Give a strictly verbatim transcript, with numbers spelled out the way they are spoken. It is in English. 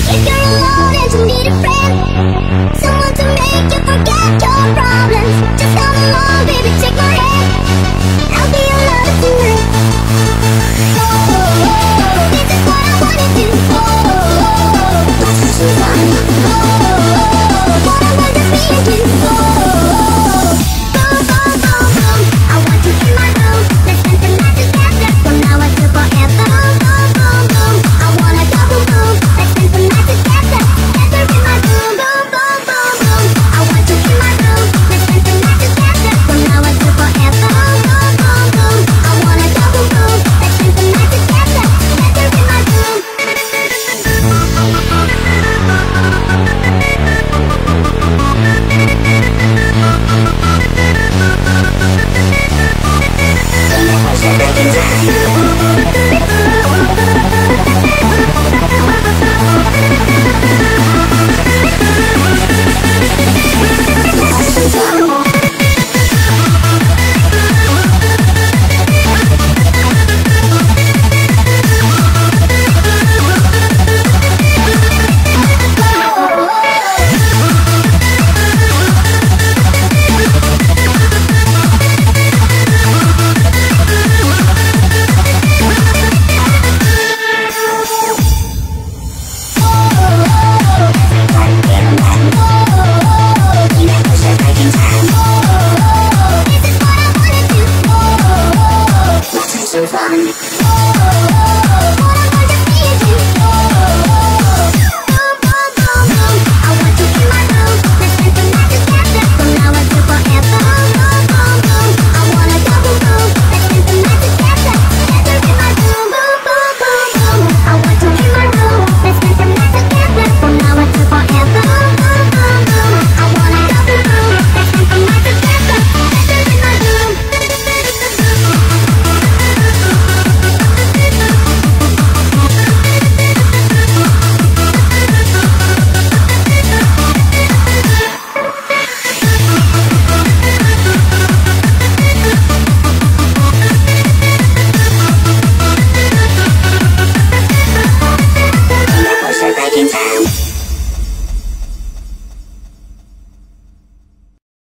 If you're alone and you need a friend, someone to make you forget your problems, just come along, baby, take my hand. I'll be your lover tonight.